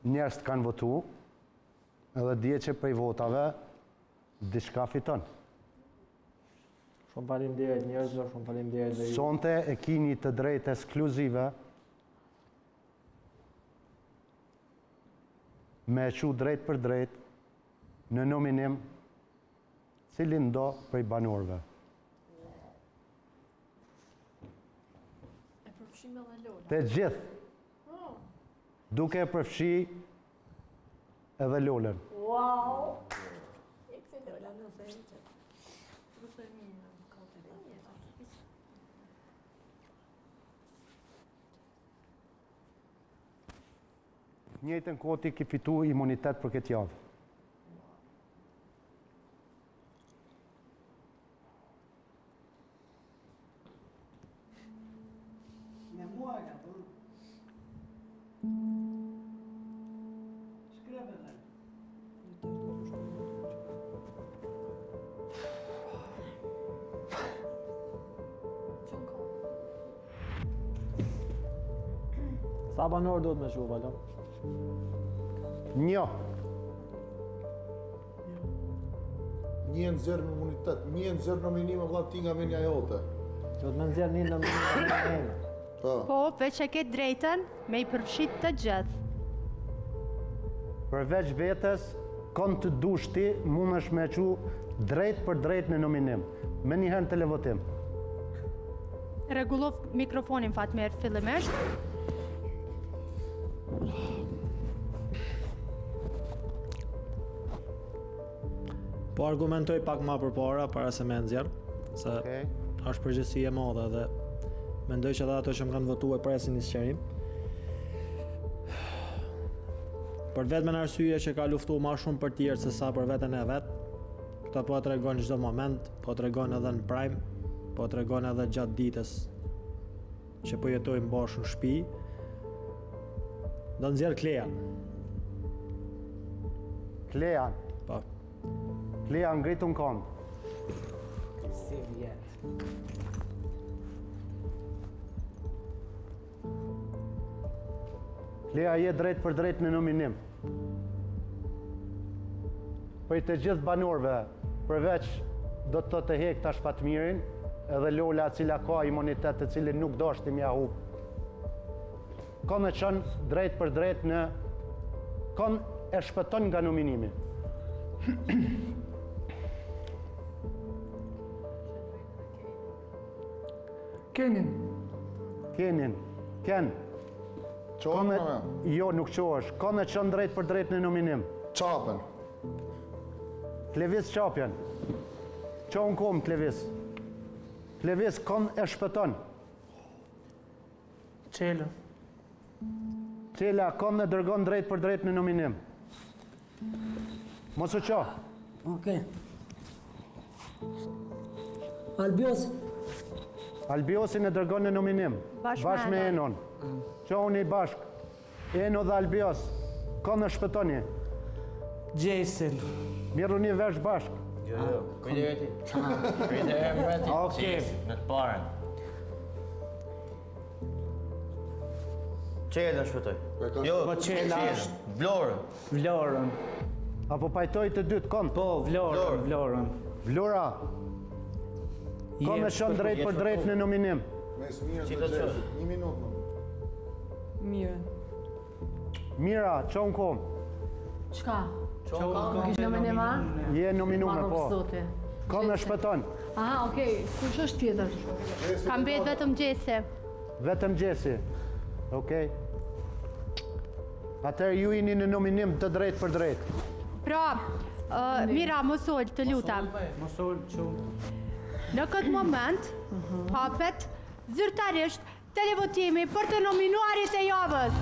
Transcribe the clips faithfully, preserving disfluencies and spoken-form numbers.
njerëz kanë votu, edhe dje që prej votave, diçka fiton. Shumë faleminderit njerëzve, shumë faleminderit dhe ju. Sonte e kini të drejtë ekskluzive me e qu drejt për drejt në nominim cilin do prej banorëve. E përfshim edhe Lola. Të gjithë, duke e përfshi edhe Lolën. Wow! Ekse Lola, nëse e që. Nëse e mirë në kote dhe mirë. Njëjtën koti ki fitu imunitet për këtë javë. Me mua ka përru. Shkrebe dhe. Sa banor do të me shu, Valon? Një. Një në zërë në imunitet, një në zërë nominime vëlla ti nga menja jote. Do të me nëzirë një nominim në eme. Po, veç e ke drejten me i përfshit të gjithë. Përveç vetes, kon të dushti, mund është me qu drejt për drejt në nominim. Me njëherë në televotim. Regullov mikrofonin Fatmer fillimisht. Po argumentoj pak ma për para, para se me nëzirë, se Okay. është përgjësi e madhe dhe mendoj që edhe ato që më kanë votu e presin një sqarim. Për vetëm në arsye që ka luftu ma shumë për tjerë se sa për veten e vetë, këta po të regon çdo moment, po të regon edhe në prime, po të regon edhe gjatë ditës që po jetojmë bashkë në shtëpi. Do nxjerr Klean. Klean. Po. Klean ngritu në kom. Si vjetë. Klea je drejt për drejt në nominim. Për të gjithë banorëve, përveç do të të hek tash Fatmirin, edhe Lola cila ka imunitet të cilin nuk do është të mja hub. Kon e qënë drejt për drejt në... Kon e shpëton nga nominimi. Kenin. Kenin, Ken. Qohën Kon e... në me? Jo, nuk qohësh. Kon e qënë drejt për drejt në nominim. Qapen. Klevis qapjen. Qohën kom, Klevis. Klevis kon e shpëton. Qelë. Qela kon e dërgon drejt për drejt në nominim. Mos u qo. Okej. Albios. Albiosin e dërgon në nominim. Bashkë Bashkë me me Enon. Qohuni bashkë. Eno dhe Albios. Kon e shpëtoni. Jason. Mirë një vesh bashkë. Jo, jo, kujtë e ti. Kujtë e mbreti. Okej. Në të parën. Qela shpëtoj. Jo, Po Qela Qela. është- Vlorën. Vlorën. Apo pajtoj të dytë, kon. Po, Vlorën, Vlorën. Vlora, kon e shon drejt për drejt në nominim. Me smirë Si dhe do të gjesit. Një minutë më. Mirë. Mira, qohën kom. Qka? Qohën kam. Kish në menima? Je nominume, po. Zoti. Kon e shpëton. Aha, okej. Kush është tjetër? Ka mbet vetëm Gjesi. Vetëm Gjesi. Okej. Atëherë ju jeni në nominim të drejt për drejt. Pra, uh, Mira, mos ol, të lutem. Mosol që... Në këtë moment, hapet zyrtarisht televotimi për të nominuarit e javës.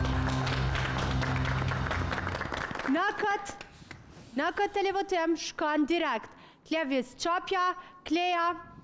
Në këtë, në këtë televotim shkon direkt Klevis Qapja, Klea,